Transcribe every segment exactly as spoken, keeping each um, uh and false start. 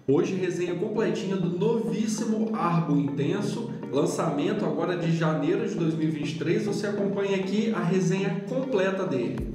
Hoje resenha completinha do novíssimo Arbo Intenso, lançamento agora de janeiro de dois mil e vinte e três. Você acompanha aqui a resenha completa dele.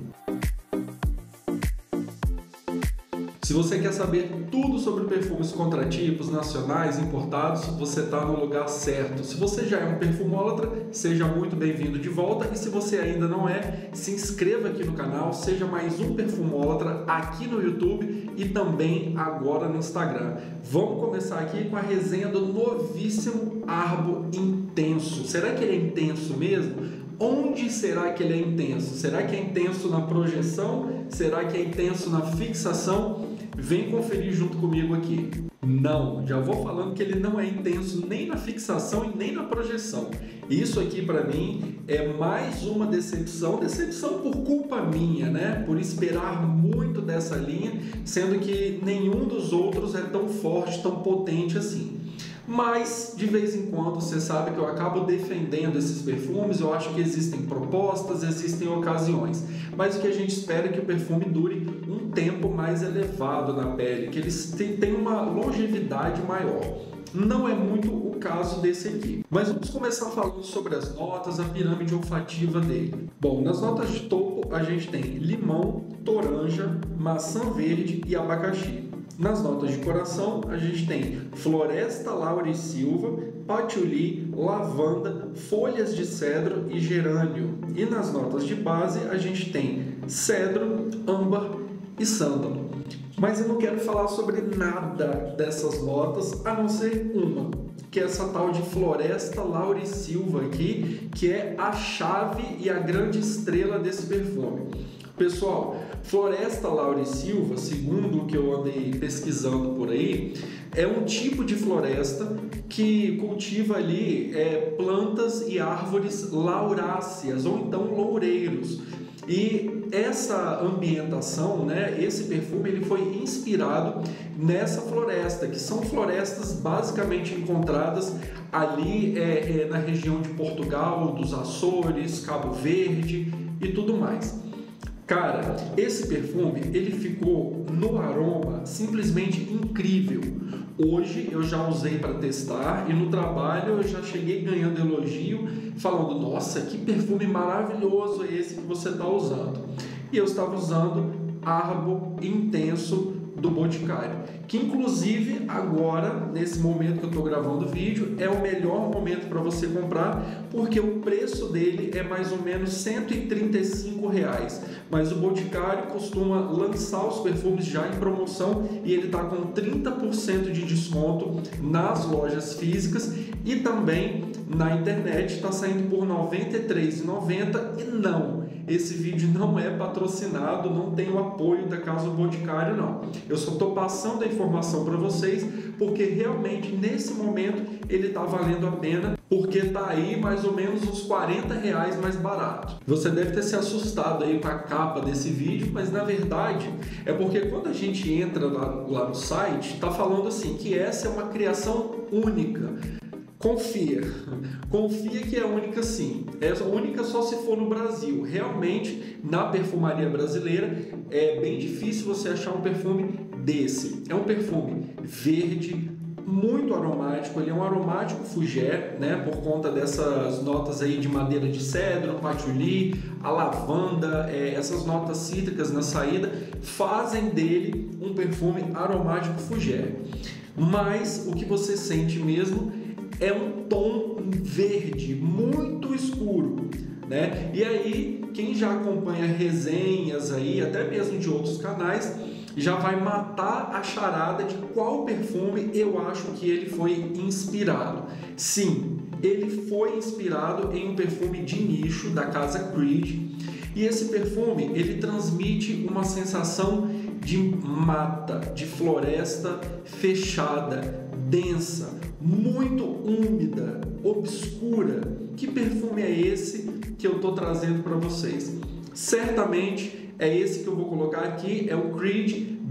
Se você quer saber tudo sobre perfumes contratipos, nacionais, importados, você está no lugar certo. Se você já é um perfumólatra, seja muito bem-vindo de volta. E se você ainda não é, se inscreva aqui no canal, seja mais um perfumólatra aqui no YouTube e também agora no Instagram. Vamos começar aqui com a resenha do novíssimo Arbo Intenso. Será que ele é intenso mesmo? Onde será que ele é intenso? Será que é intenso na projeção? Será que é intenso na fixação? Vem conferir junto comigo aqui. Não, já vou falando que ele não é intenso nem na fixação e nem na projeção. Isso aqui para mim é mais uma decepção, decepção por culpa minha, né? Por esperar muito dessa linha, sendo que nenhum dos outros é tão forte, tão potente assim. Mas, de vez em quando, você sabe que eu acabo defendendo esses perfumes. Eu acho que existem propostas, existem ocasiões. Mas o que a gente espera é que o perfume dure um tempo mais elevado na pele, que eles tenham uma longevidade maior. Não é muito o caso desse aqui. Mas vamos começar falando sobre as notas, a pirâmide olfativa dele. Bom, nas notas de topo a gente tem limão, toranja, maçã verde e abacaxi. Nas notas de coração, a gente tem floresta laurisilva, patchouli, lavanda, folhas de cedro e gerânio. E nas notas de base, a gente tem cedro, âmbar e sândalo. Mas eu não quero falar sobre nada dessas notas, a não ser uma, que é essa tal de floresta laurisilva aqui, que é a chave e a grande estrela desse perfume. Pessoal, floresta laurisilva, segundo o que eu andei pesquisando por aí, é um tipo de floresta que cultiva ali é, plantas e árvores lauráceas ou então loureiros. E essa ambientação, né, esse perfume, ele foi inspirado nessa floresta, que são florestas basicamente encontradas ali é, é, na região de Portugal, dos Açores, Cabo Verde e tudo mais. Cara, esse perfume, ele ficou no aroma simplesmente incrível. Hoje eu já usei para testar e no trabalho eu já cheguei ganhando elogio, falando: nossa, que perfume maravilhoso é esse que você está usando. E eu estava usando Arbo Intenso do Boticário, que inclusive agora, nesse momento que eu estou gravando o vídeo, é o melhor momento para você comprar, porque o preço dele é mais ou menos cento e trinta e cinco reais, mas o Boticário costuma lançar os perfumes já em promoção e ele está com trinta por cento de desconto nas lojas físicas e também na internet, está saindo por noventa e três reais e noventa centavos. E não, esse vídeo não é patrocinado, não tem o apoio da Casa Boticário, não. Eu só estou passando a informação para vocês porque realmente nesse momento ele está valendo a pena, porque está aí mais ou menos uns quarenta reais mais barato. Você deve ter se assustado aí com a capa desse vídeo, mas na verdade é porque quando a gente entra lá, lá no site, está falando assim que essa é uma criação única. Confia, confia que é única sim, é única só se for no Brasil. Realmente, na perfumaria brasileira, é bem difícil você achar um perfume desse. É um perfume verde, muito aromático, ele é um aromático fougère, né, por conta dessas notas aí de madeira de cedro, patchouli, a lavanda, é, essas notas cítricas na saída fazem dele um perfume aromático fougère. Mas o que você sente mesmo é um tom verde muito escuro, né? E aí, quem já acompanha resenhas aí, até mesmo de outros canais, já vai matar a charada de qual perfume eu acho que ele foi inspirado. Sim, ele foi inspirado em um perfume de nicho da casa Creed. E esse perfume, ele transmite uma sensação de mata, de floresta fechada, densa, muito úmida, obscura. Que perfume é esse que eu estou trazendo para vocês? Certamente é esse que eu vou colocar aqui, é o Creed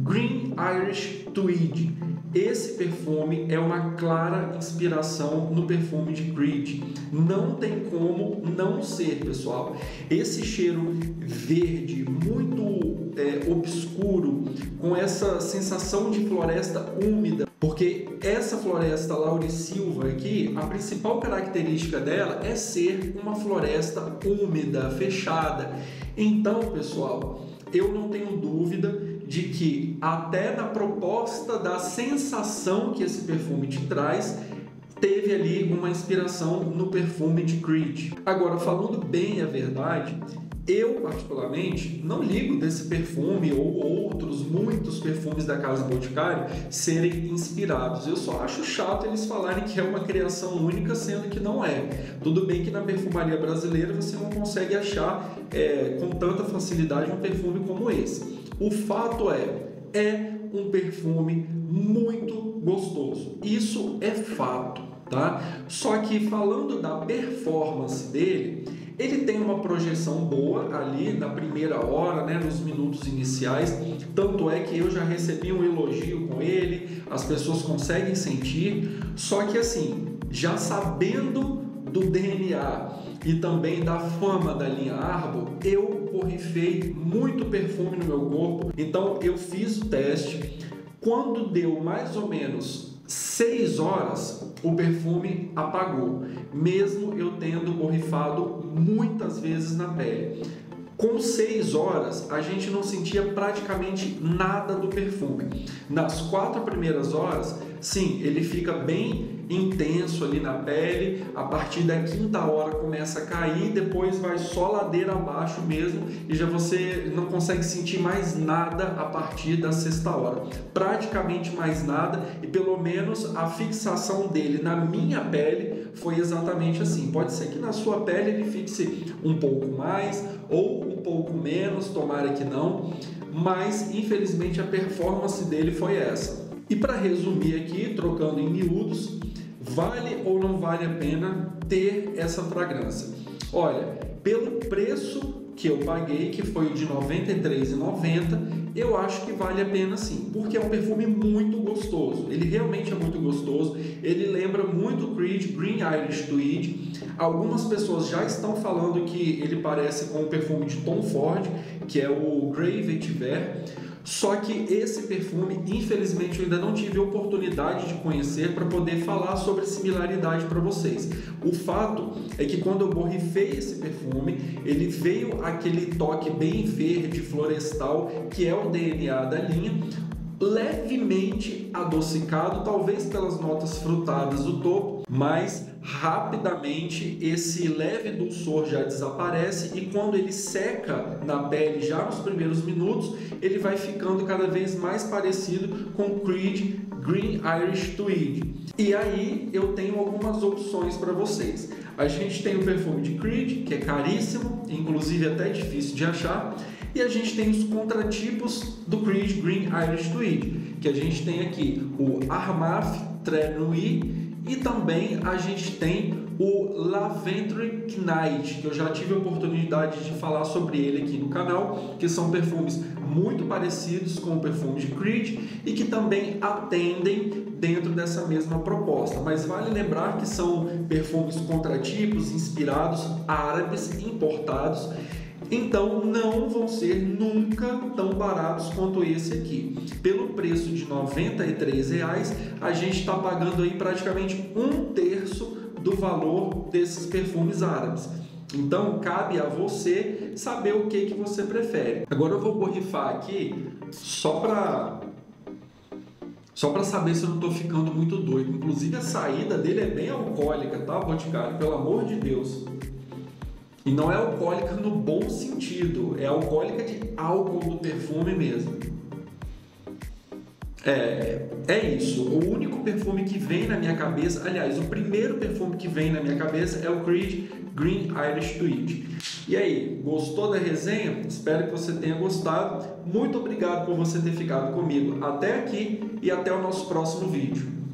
Green Irish Tweed. Esse perfume é uma clara inspiração no perfume de Creed. Não tem como não ser, pessoal. Esse cheiro verde, muito é, obscuro, com essa sensação de floresta úmida, porque essa floresta laurisilva aqui, a principal característica dela é ser uma floresta úmida, fechada. Então, pessoal, eu não tenho dúvida de que até na proposta da sensação que esse perfume te traz, teve ali uma inspiração no perfume de Creed. Agora, falando bem a verdade, eu particularmente não ligo desse perfume ou outros muitos perfumes da Casa Boticário serem inspirados. Eu só acho chato eles falarem que é uma criação única, sendo que não é. Tudo bem que na perfumaria brasileira você não consegue achar é, com tanta facilidade um perfume como esse. O fato é, é um perfume muito gostoso. Isso é fato, tá? Só que falando da performance dele, ele tem uma projeção boa ali na primeira hora, né, nos minutos iniciais. Tanto é que eu já recebi um elogio com ele, as pessoas conseguem sentir. Só que assim, já sabendo do D N A e também da fama da linha Arbor, eu borrifei muito perfume no meu corpo. Então eu fiz o teste. Quando deu mais ou menos seis horas, o perfume apagou, mesmo eu tendo borrifado muitas vezes na pele. Com seis horas, a gente não sentia praticamente nada do perfume. Nas quatro primeiras horas, sim, ele fica bem intenso ali na pele. A partir da quinta hora começa a cair, depois vai só ladeira abaixo mesmo e já você não consegue sentir mais nada a partir da sexta hora. Praticamente mais nada, e pelo menos a fixação dele na minha pele foi exatamente assim. Pode ser que na sua pele ele fixe um pouco mais ou um pouco menos, tomara que não, mas infelizmente a performance dele foi essa. E para resumir aqui, trocando em miúdos, vale ou não vale a pena ter essa fragrância? Olha, pelo preço que eu paguei, que foi o de noventa e três reais e noventa centavos, eu acho que vale a pena sim, porque é um perfume muito gostoso. Ele realmente é muito gostoso, ele lembra muito o Creed Green Irish Tweed. Algumas pessoas já estão falando que ele parece com o perfume de Tom Ford, que é o Grey Vetiver. Só que esse perfume, infelizmente, eu ainda não tive a oportunidade de conhecer para poder falar sobre similaridade para vocês. O fato é que quando eu borrifei esse perfume, ele veio aquele toque bem verde, florestal, que é o D N A da linha, levemente adocicado, talvez pelas notas frutadas do topo, mas rapidamente esse leve dulçor já desaparece e quando ele seca na pele já nos primeiros minutos, ele vai ficando cada vez mais parecido com o Creed Green Irish Tweed. E aí eu tenho algumas opções para vocês. A gente tem o perfume de Creed, que é caríssimo, inclusive até difícil de achar, e a gente tem os contratipos do Creed Green Irish Tweed, que a gente tem aqui o Armaf Très Nuit, e também a gente tem o Lavender Knight, que eu já tive a oportunidade de falar sobre ele aqui no canal, que são perfumes muito parecidos com o perfume de Creed e que também atendem dentro dessa mesma proposta. Mas vale lembrar que são perfumes contratipos, inspirados, árabes, importados, então não vão ser nunca tão baratos quanto esse aqui. Pelo preço de noventa e três reais, a gente está pagando aí praticamente um terço do valor desses perfumes árabes. Então cabe a você saber o que, que você prefere. Agora eu vou borrifar aqui só para só para saber se eu não estou ficando muito doido. Inclusive a saída dele é bem alcoólica, tá, Boticário? Pelo amor de Deus. E não é alcoólica no bom sentido, é alcoólica de álcool do perfume mesmo. É, é isso, o único perfume que vem na minha cabeça, aliás, o primeiro perfume que vem na minha cabeça é o Creed Green Irish Tweed. E aí, gostou da resenha? Espero que você tenha gostado. Muito obrigado por você ter ficado comigo até aqui e até o nosso próximo vídeo.